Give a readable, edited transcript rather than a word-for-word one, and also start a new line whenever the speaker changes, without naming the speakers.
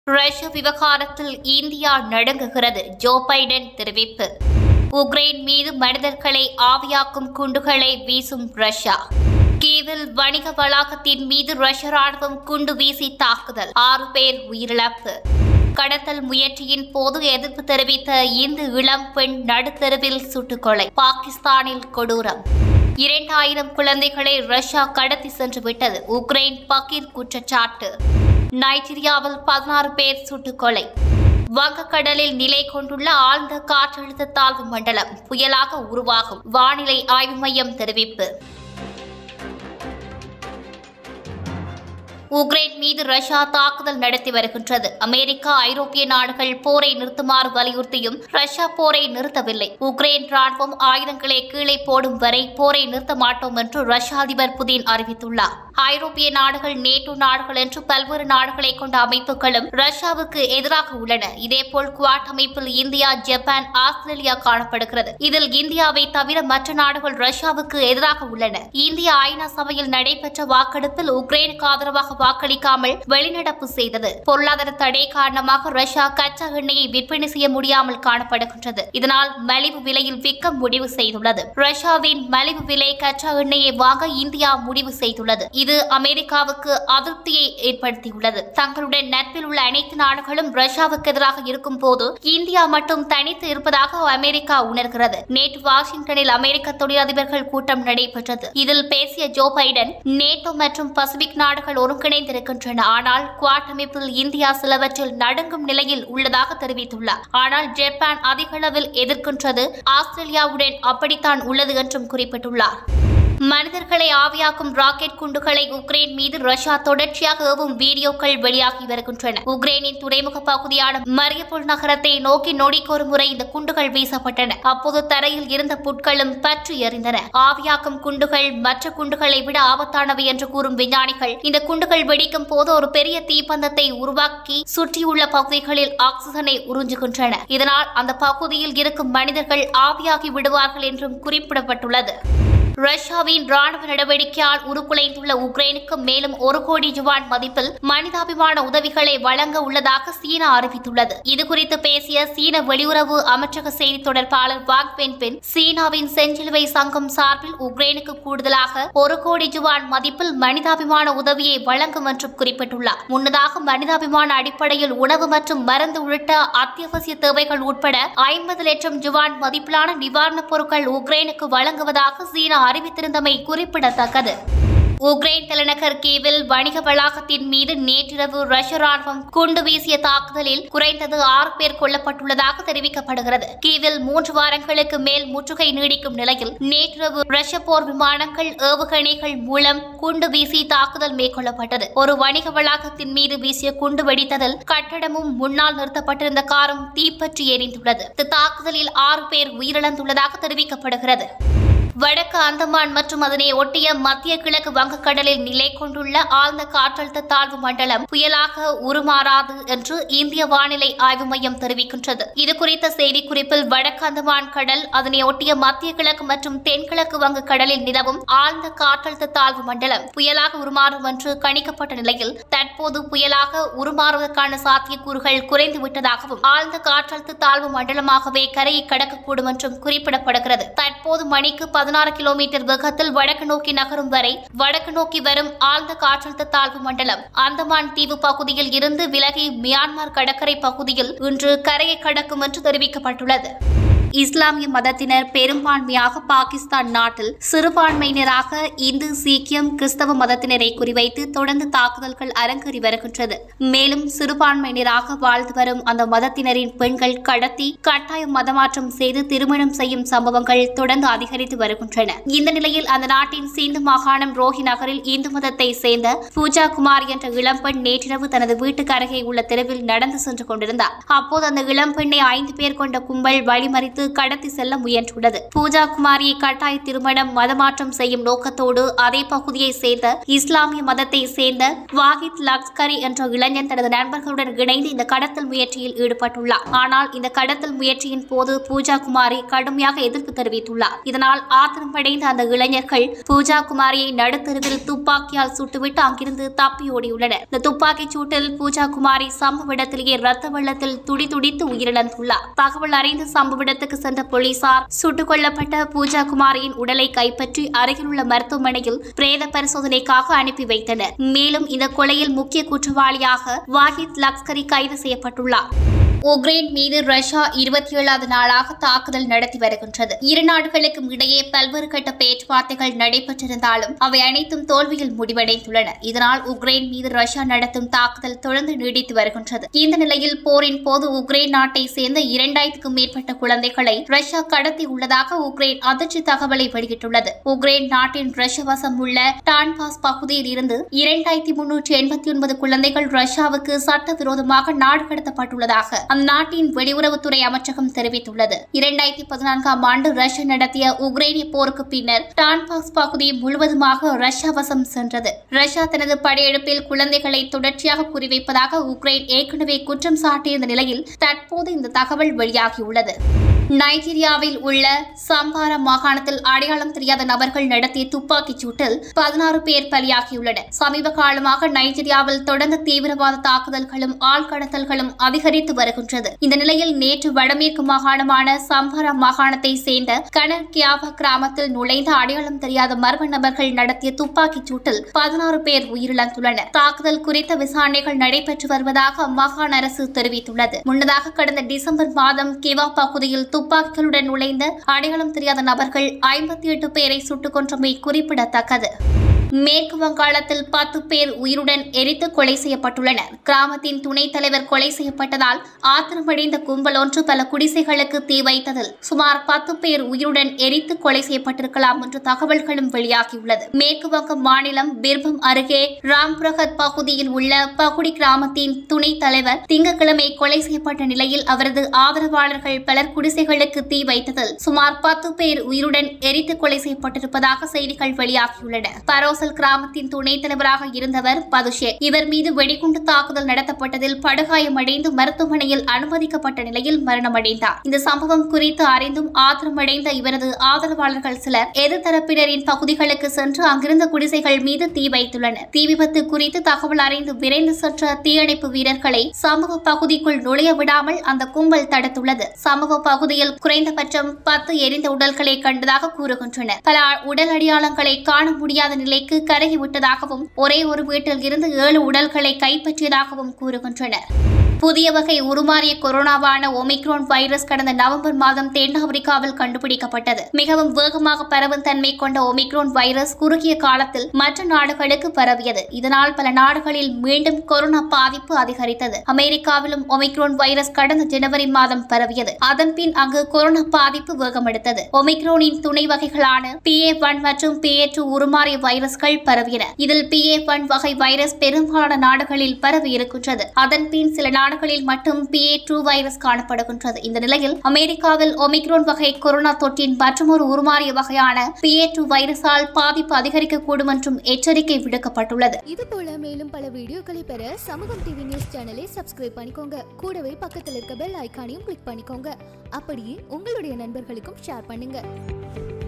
ரஷ்ய விவகாரத்தில் இந்தியா நடுங்குகிறது. ஜோ பைடன் தெரிவிப்பு. உக்ரைன் மீது மனிதர்களை ஆவியாக்கும் குண்டுகளை வீசும் ரஷ்யா. கீவில் வணிக வளாகத்தின் மீது ரஷ்ய ராணுவம் குண்டு வீசி தாக்குதல், 6 பேர் உயிரிழப்பு. கடத்தல் முயற்சியின் போது எதிர்ப்பு தெரிவித்த இந்து இளம் பெண் நடுத்தெருவில் சுட்டுக்கொலை, பாகிஸ்தானில் கொடூரம். 2000 குழந்தைகளை ரஷ்யா கடத்தி சென்று விட்டது, உக்ரைன் பகீர் குற்றச்சாட்டு. நைஜீரியாவில் 16 பேர் சுட்டுக்கொலை. வங்கக்கடலில் நிலை கொண்டுள்ள ஆழ்ந்த காற்றழுத்த தாழ்வு மண்டலம் புயலாக உருவாகும், வானிலை ஆய்வு மையம் தெரிவிப்பு. உக்ரைன் மீது ரஷ்யா தாக்குதல் நடத்தி வருகின்றது. அமெரிக்கா, ஐரோப்பிய நாடுகள் போரை நிறுத்துமாறு வலியுறுத்தியும் ரஷ்யா போரை நிறுத்தவில்லை. உக்ரைன் ராணுவம் ஆயுதங்களை கீழே போடும் வரை போரை நிறுத்த மாட்டோம் என்று ரஷ்ய அதிபர் புதின் அறிவித்துள்ளார். ஐரோப்பிய நாடுகள், நேட்டோ நாடுகள் என்று பல்வேறு நாடுகளை கொண்ட அமைப்புகளும் ரஷ்யாவுக்கு எதிராக உள்ளன. இதேபோல் குவாட் அமைப்பில் இந்தியா, ஜப்பான், ஆஸ்திரேலியா காணப்படுகிறது. இதில் இந்தியாவை தவிர மற்ற நாடுகள் ரஷ்யாவுக்கு எதிராக உள்ளன. இந்திய ஐநா சபையில் நடைபெற்ற வாக்கெடுப்பில் உக்ரைனுக்கு ஆதரவாக வாக்களிக்காமல் வெளிநடப்பு செய்தது. பொருளாதார தடை காரணமாக ரஷ்யா கச்சா எண்ணெயை விற்பனை செய்ய முடியாமல் காணப்படுகின்றது. இதனால் மலிவு விலையில் விற்க முடிவு செய்துள்ளது. ரஷ்யாவின் மலிவு விலை கச்சா எண்ணெயை வாங்க இந்தியா முடிவு செய்துள்ளது. இது அமெரிக்காவுக்கு அதிருப்தியை ஏற்படுத்தியுள்ளது. தங்களுடன் நட்பில் உள்ள அனைத்து நாடுகளும் ரஷ்யாவுக்கு எதிராக இருக்கும் போது இந்தியா மட்டும் தனித்து இருப்பதாக அமெரிக்கா உணர்கிறது. நேற்று வாஷிங்டனில் அமெரிக்க தொழிலதிபர்கள் கூட்டம் நடைபெற்றது. இதில் பேசிய ஜோ பைடன், நேட்டோ மற்றும் பசிபிக் நாடுகள் ஒருங்கிணைந்திருக்கின்றன. ஆனால் குவாட் அமைப்பில் இந்தியா சிலவற்றில் நடுங்கும் நிலையில் உள்ளதாக தெரிவித்துள்ளார். ஆனால் ஜப்பான் அதிக அளவில் எதிர்க்கின்றது, ஆஸ்திரேலியாவுடன் அப்படித்தான் உள்ளது என்றும் குறிப்பிட்டுள்ளார். மனிதர்களை ஆவியாக்கும் ராக்கெட் குண்டுகளை உக்ரைன் மீது ரஷ்யா தொடர்ச்சியாக ஏவும் வீடியோக்கள் வெளியாகி வருகின்றன. உக்ரைனின் துறைமுக பகுதியான மரியபோல் நகரத்தை நோக்கி நொடிக்கு ஒரு முறை இந்த குண்டுகள் வீசப்பட்டன. அப்போது தரையில் இருந்த புட்களும் பற்றி எறிந்தன. ஆவியாக்கும் குண்டுகள் மற்ற குண்டுகளை விட ஆபத்தானவை என்று கூறும் விஞ்ஞானிகள், இந்த குண்டுகள் வெடிக்கும் போது ஒரு பெரிய தீப்பந்தத்தை உருவாக்கி சுற்றியுள்ள பகுதிகளில் ஆக்சிஜனை உறிஞ்சுகின்றன. இதனால் அந்த பகுதியில் இருக்கும் மனிதர்கள் ஆவியாகி விடுவார்கள் என்றும் குறிப்பிடப்பட்டுள்ளது. ரஷ்யாவின் ராணுவ நடவடிக்கையால் உருக்குலைந்துள்ள உக்ரைனுக்கு மேலும் 1 கோடி யுவான் மதிப்பில் மனிதாபிமான உதவிகளை வழங்க உள்ளதாக சீனா அறிவித்துள்ளது. இதுகுறித்து பேசிய சீன வெளியுறவு அமைச்சக செய்தி தொடர்பாளர் வாங் வென்பின், சீனாவின் செஞ்சிலுவை சங்கம் சார்பில் உக்ரைனுக்கு கூடுதலாக 1 கோடி யுவான் மதிப்பில் மனிதாபிமான உதவியை வழங்கும் என்றும் குறிப்பிட்டுள்ளார். முன்னதாக மனிதாபிமான அடிப்படையில் உணவு மற்றும் மருந்து உள்ளிட்ட அத்தியாவசிய தேவைகள் உட்பட 50 லட்சம் யுவான் மதிப்பிலான நிவாரணப் பொருட்கள் உக்ரைனுக்கு வழங்குவதாக சீனா அறிவித்திருந்தமை குறிப்பிடத்தக்கது. உக்ரைன் தலைநகர் கீவில் வணிக வளாகத்தின் மீது நேற்றிரவு ரஷ்ய ராணுவம் குண்டு வீசிய தாக்குதலில் குறைந்தது 6 பேர் கொல்லப்பட்டுள்ளதாக தெரிவிக்கப்படுகிறது. கீவில் 3 வாரங்களுக்கு மேல் முற்றுகை நீடிக்கும் நிலையில் நேற்றிரவு ரஷ்ய போர் விமானங்கள், ஏவுகணைகள் மூலம் குண்டு வீசி தாக்குதல் மேற்கொள்ளப்பட்டது. ஒரு வணிக வளாகத்தின் மீது வீசிய குண்டு வெடித்ததில் கட்டடமும் முன்னால் நிறுத்தப்பட்டிருந்த காரும் தீப்பற்றி எரிந்துள்ளது. இந்த தாக்குதலில் 6 பேர் உயிரிழந்துள்ளதாக தெரிவிக்கப்படுகிறது. வடக்கு அந்தமான் மற்றும் அதனை ஒட்டிய மத்திய கிழக்கு வங்கக்கடலில் நிலை கொண்டுள்ள ஆழ்ந்த காற்றழுத்த தாழ்வு மண்டலம் புயலாக உருமாறாது என்று இந்திய வானிலை ஆய்வு மையம் தெரிவிக்கின்றது. இதுகுறித்த செய்திக்குறிப்பில், வடக்கு அந்தமான் கடல், அதனை ஒட்டிய மத்திய கிழக்கு மற்றும் தென்கிழக்கு வங்கக்கடலில் நிலவும் ஆழ்ந்த காற்றழுத்த தாழ்வு மண்டலம் புயலாக உருமாறும் என்று கணிக்கப்பட்ட நிலையில் தற்போது புயலாக உருமாறுவதற்கான சாத்தியக்கூறுகள் குறைந்துவிட்டதாகவும் ஆழ்ந்த காற்றழுத்த தாழ்வு மண்டலமாகவே கரையை கடக்கக்கூடும் என்றும் குறிப்பிடப்படுகிறது. தற்போது மணிக்கு 16 கிலோமீட்டர் வேகத்தில் வடக்கு நோக்கி நகரும் வரை வடக்கு நோக்கி வரும் ஆழ்ந்த காற்றழுத்த தாழ்வு மண்டலம் அந்தமான் தீவு பகுதியில் இருந்து விலகி மியான்மர் கடற்கரை பகுதியில் இன்று கரையை கடக்கும் என்று தெரிவிக்கப்பட்டுள்ளது. இஸ்லாமிய மதத்தினர் பெரும்பான்மையாக பாகிஸ்தான் நாட்டில் சிறுபான்மையினராக இந்து, சீக்கியம், கிறிஸ்தவ மதத்தினரை குறிவைத்து தொடர்ந்து தாக்குதல்கள் அரங்கேறி வருகின்றது. மேலும் சிறுபான்மையினராக வாழ்ந்து வரும் அந்த மதத்தினரின் பெண்கள் கடத்தி கட்டாய மதமாற்றம் செய்து திருமணம் செய்யும் சம்பவங்கள் தொடர்ந்து அதிகரித்து வருகின்றன. இந்த நிலையில் அந்த நாட்டின் சிந்து மாகாணம் ரோஹி நகரில் இந்து மதத்தை சேர்ந்த பூஜா குமார் என்ற இளம்பெண் நேற்றிரவு தனது வீட்டுக்கு அருகே உள்ள தெருவில் நடந்து சென்று கொண்டிருந்தார். அப்போது அந்த இளம்பெண்ணை 5 பேர் கொண்ட கும்பல் வழிமறித்து வைத்து கடத்தி செல்ல முயன்றுள்ளது. பூஜா குமாரியை கட்டாய திருமணம் மதமாற்றம் செய்யும் நோக்கத்தோடு அதே பகுதியை சேர்ந்த இஸ்லாமிய மதத்தை சேர்ந்த வாஹித் லக்ஸ்கரி என்ற இளைஞன் தனது நண்பர்களுடன் இணைந்து இந்த கடத்தல் முயற்சியில் ஈடுபட்டுள்ளார். ஆனால் இந்த கடத்தல் முயற்சியின் போது பூஜா குமாரி கடுமையாக எதிர்ப்பு தெரிவித்துள்ளார். இதனால் ஆத்திரமடைந்த அந்த இளைஞர்கள் பூஜா குமாரியை நடுத்தெருவில் துப்பாக்கியால் சுட்டுவிட்டு அங்கிருந்து தப்பி ஓடியுள்ளனர். இந்த துப்பாக்கிச் சூட்டில் பூஜா குமாரி சம்பவ இடத்திலேயே ரத்த வெள்ளத்தில் துடிதுடித்து உயிரிழந்துள்ளார். தகவல் அறிந்து சம்பவ இடத்துக்கு சென்ற போலீசார் சுட்டுக் கொல்லப்பட்ட பூஜா குமாரியின் உடலை கைப்பற்றி அருகிலுள்ள மருத்துவமனையில் பிரேத பரிசோதனைக்காக அனுப்பி வைத்தனர். மேலும் இந்த கொலையில் முக்கிய குற்றவாளியாக வாஹித் லக்ஸ்கரி கைது செய்யப்பட்டுள்ளார். உக்ரைன் மீது ரஷ்யா 27வது நாளாக தாக்குதல் நடத்தி வருகின்றது. இரு நாடுகளுக்கும் இடையே பல்வேறு கட்ட பேச்சுவார்த்தைகள் நடைபெற்றிருந்தாலும் அவை அனைத்தும் தோல்வியில் முடிவடைந்துள்ளன. இதனால் உக்ரைன் மீது ரஷ்யா நடத்தும் தாக்குதல் தொடர்ந்து நீடித்து வருகின்றது. இந்த நிலையில் போரின் போது உக்ரைன் நாட்டை சேர்ந்த 2000க்கும் மேற்பட்ட குழந்தைகளை ரஷ்யா கடத்தி உள்ளதாக உக்ரைன் அதிர்ச்சி தகவலை வெளியிட்டுள்ளது. உக்ரைன் நாட்டின் ரஷ்ய வசம் உள்ள டான்பாஸ் பகுதியில் இருந்து 2389 குழந்தைகள் ரஷ்யாவுக்கு சட்டவிரோதமாக நாடு கடத்தப்பட்டுள்ளதாக அந்நாட்டின் வெளியுறவுத்துறை அமைச்சகம் தெரிவித்துள்ளது. 2014ஆம் ஆண்டு ரஷ்யா நடத்திய உக்ரைனிய போருக்கு பின்னர் டான்பாஸ் பகுதி முழுவதுமாக ரஷ்யா வசம் சென்றது. ரஷ்யா தனது படையெடுப்பில் குழந்தைகளை தொடர்ச்சியாக குறிவைப்பதாக உக்ரைன் ஏற்கனவே குற்றம் சாட்டியிருந்த நிலையில் தற்போது இந்த தகவல் வெளியாகியுள்ளது. நைஜீரியாவில் உள்ள சம்பாரா மாகாணத்தில் அடையாளம் தெரியாத நபர்கள் நடத்திய துப்பாக்கிச் சூட்டில் 16 பேர் பலியாகியுள்ளனர். சமீப காலமாக நைஜீரியாவில் தொடர்ந்து தீவிரவாத தாக்குதல்களும் ஆள்கடத்தல்களும் அதிகரித்து வருகின்றது. இந்த நிலையில் நேற்று வடமேற்கு மாகாணமான சம்பாரா மாகாணத்தை சேர்ந்த கியாவா கிராமத்தில் நுழைந்த அடையாளம் தெரியாத மர்ம நபர்கள் நடத்திய துப்பாக்கிச் சூட்டில் 16 பேர் உயிரிழந்துள்ளனர். தாக்குதல் குறித்த விசாரணைகள் நடைபெற்று வருவதாக அம்மாகாண அரசு தெரிவித்துள்ளது. முன்னதாக கடந்த டிசம்பர் மாதம் கிவா பகுதியில் துப்பாக்கிகளுடன் நுழைந்த அடையாளம் தெரியாத நபர்கள் 58 பேரை சுட்டுக் கொன்றமை குறிப்பிடத்தக்கது. மேற்கு வங்காளத்தில் 10 பேர் உயிருடன் எரித்து கொலை செய்யப்பட்டுள்ளனர். கிராமத்தின் துணைத் தலைவர் கொலை செய்யப்பட்டதால் ஆத்திரமடைந்த கும்பல் ஒன்று பல குடிசைகளுக்கு தீ வைத்ததில் சுமார் 10 பேர் உயிருடன் எரித்து கொலை செய்யப்பட்டிருக்கலாம் என்ற தகவல்களும் வெளியாகியுள்ளது. மேற்கு வங்க மாநிலம் பிர்பம் அருகே ராம்பிரகத் பகுதியில் உள்ள பகுடி கிராமத்தின் துணைத் தலைவர் திங்கட்கிழமை கொலை செய்யப்பட்ட நிலையில் அவரது ஆதரவாளர்கள் பலர் குடிசைகளுக்கு தீ வைத்ததில் சுமார் 10 பேர் உயிருடன் எரித்து கொலை செய்யப்பட்டிருப்பதாக செய்திகள் வெளியாகியுள்ளன. கிராமத்தின் துணைத் தலைவராக இருந்தவர் பதுஷே. இவர் மீது வெடிகுண்டு தாக்குதல் நடத்தப்பட்டதில் படுகாயமடைந்து மருத்துவமனையில் அனுமதிக்கப்பட்ட நிலையில் மரணமடைந்தார். இந்த சம்பவம் குறித்து அறிந்தும் ஆத்திரமடைந்த இவரது ஆதரவாளர்கள் சிலர் எதிர்த்தரப்பினரின் பகுதிகளுக்கு சென்று அங்கிருந்த குடிசைகள் மீது தீ வைத்துள்ளனர். தீ விபத்து குறித்து தகவல் அறிந்து விரைந்து சென்ற தீயணைப்பு வீரர்களை சம்பவ பகுதிக்குள் நுழைய விடாமல் அந்த கும்பல் தடுத்துள்ளது. சம்பவ பகுதியில் குறைந்தபட்சம் 10 எரிந்த உடல்களை கண்டதாக கூறுகின்றனர். பல உடல் அடையாளங்களை காண முடியாத நிலைக்கு கருகிவிட்டதாகவும் ஒரே ஒரு வீட்டில் இருந்து 7 உடல்களை கைப்பற்றியதாகவும் கூறுகின்றனர். புதிய வகை உருமாறிய கொரோனாவான ஒமிக்ரான் வைரஸ் கடந்த நவம்பர் மாதம் தென்னாப்பிரிக்காவில் கண்டுபிடிக்கப்பட்டது. மிகவும் வேகமாக பரவும் தன்மை கொண்ட ஒமிக்ரான் வைரஸ் குறுகிய காலத்தில் மற்ற நாடுகளுக்கு பரவியது. இதனால் பல நாடுகளில் மீண்டும் கொரோனா பாதிப்பு அதிகரித்தது. அமெரிக்காவிலும் ஒமிக்ரான் வைரஸ் கடந்த ஜனவரி மாதம் பரவியது. அதன்பின் அங்கு கொரோனா பாதிப்பு வேகமெடுத்தது. ஒமிக்ரானின் துணை வகைகளான PA1 மற்றும் PA2 உருமாறிய வைரஸ்கள் பரவின. இதில் PA1 வகை வைரஸ் பெரும்பாலான நாடுகளில் பரவி இருக்கின்றது. அதன்பின் சில நாடுகளில் மட்டும் PA2 வைரஸ் காணப்படுகின்றது. இந்த நிலையில் அமெரிக்காவில் ஒமிக்ரான் வகை கொரோனா தொற்றின் மற்றொரு உருமாறிய வகையான PA2 வைரஸால் பாதிப்பு அதிகரிக்கக்கூடும் என்றும் எச்சரிக்கை விடுக்கப்பட்டுள்ளது.
இதுபோல மேலும் பல வீடியோக்களை பெற சமூகம் டிவி நியூஸ் சேனலை சப்ஸ்கிரைப் பண்ணிக்கோங்க. கூடவே பக்கத்தில் இருக்க பெல் ஐகானையும் கிளிக் பண்ணிக்கோங்க. அப்படியே உங்களுடைய நண்பர்களுக்கும் ஷேர் பண்ணுங்க.